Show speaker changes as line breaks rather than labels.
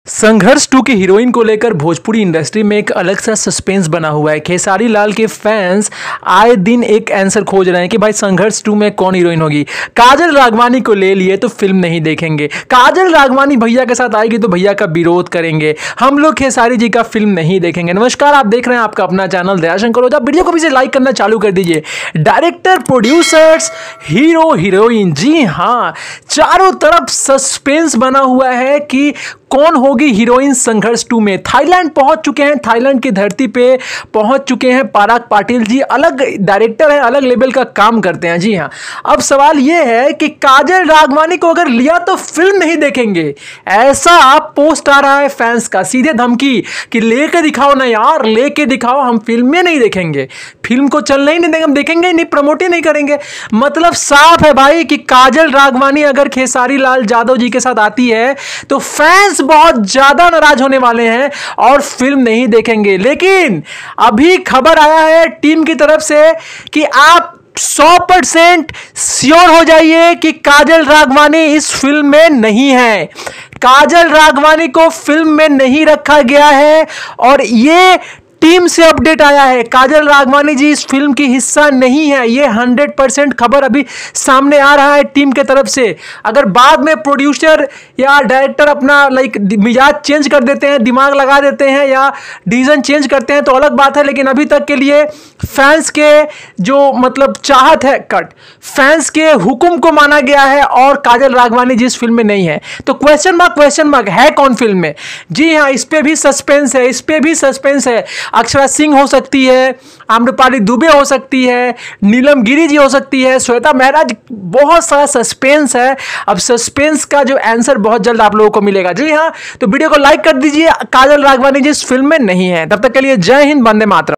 संघर्ष 2 की हीरोइन को लेकर भोजपुरी इंडस्ट्री में एक अलग सा सस्पेंस बना हुआ है। खेसारी लाल के फैंस आए दिन एक आंसर खोज रहे हैं कि भाई संघर्ष 2 में कौन हीरोइन होगी। काजल राघवानी को ले लिए तो फिल्म नहीं देखेंगे, काजल राघवानी भैया के साथ आएगी तो भैया का विरोध करेंगे, हम लोग खेसारी जी का फिल्म नहीं देखेंगे। नमस्कार, आप देख रहे हैं आपका अपना चैनल दयाशंकर ओझा। वीडियो को भी से लाइक करना चालू कर दीजिए। डायरेक्टर, प्रोड्यूसर्स, हीरो, हीरोइन, जी हाँ, चारों तरफ सस्पेंस बना हुआ है कि कौन होगी हीरोइन संघर्ष 2 में। थाईलैंड पहुंच चुके हैं, थाईलैंड की धरती पे पहुंच चुके हैं पराग पाटिल जी। अलग डायरेक्टर है, अलग लेवल का काम करते हैं। जी हाँ, अब सवाल यह है कि काजल राघवानी को अगर लिया तो फिल्म नहीं देखेंगे, ऐसा पोस्ट आ रहा है फैंस का। सीधे धमकी कि लेके दिखाओ ना यार, लेके दिखाओ, हम फिल्में नहीं देखेंगे, फिल्म को चलने ही नहीं देंगे, हम देखेंगे ही नहीं, प्रमोट ही नहीं करेंगे। मतलब साफ है भाई कि काजल राघवानी अगर खेसारी लाल यादव जी के साथ आती है तो फैंस बहुत ज्यादा नाराज होने वाले हैं और फिल्म नहीं देखेंगे। लेकिन अभी खबर आया है टीम की तरफ से कि आप 100% श्योर हो जाइए कि काजल राघवानी इस फिल्म में नहीं है। काजल राघवानी को फिल्म में नहीं रखा गया है और ये टीम से अपडेट आया है। काजल राघवानी जी इस फिल्म की हिस्सा नहीं है, ये 100% खबर अभी सामने आ रहा है टीम के तरफ से। अगर बाद में प्रोड्यूसर या डायरेक्टर अपना मिजाज चेंज कर देते हैं, दिमाग लगा देते हैं या डिसीजन चेंज करते हैं तो अलग बात है, लेकिन अभी तक के लिए फैंस के जो चाहत है, फैंस के हुक्म को माना गया है और काजल राघवानी जी इस फिल्म में नहीं है। तो क्वेश्चन मार्क है कौन फिल्म में? जी हाँ, इस पे भी सस्पेंस है, इस पे भी सस्पेंस है। अक्षरा सिंह हो सकती है, आम्रपाली दुबे हो सकती है, नीलम गिरी जी हो सकती है, श्वेता महराज, बहुत सारा सस्पेंस है। अब सस्पेंस का जो आंसर बहुत जल्द आप लोगों को मिलेगा। जी हाँ, तो वीडियो को लाइक कर दीजिए। काजल राघवानी जी इस फिल्म में नहीं है। तब तक के लिए जय हिंद, वंदे मातरम।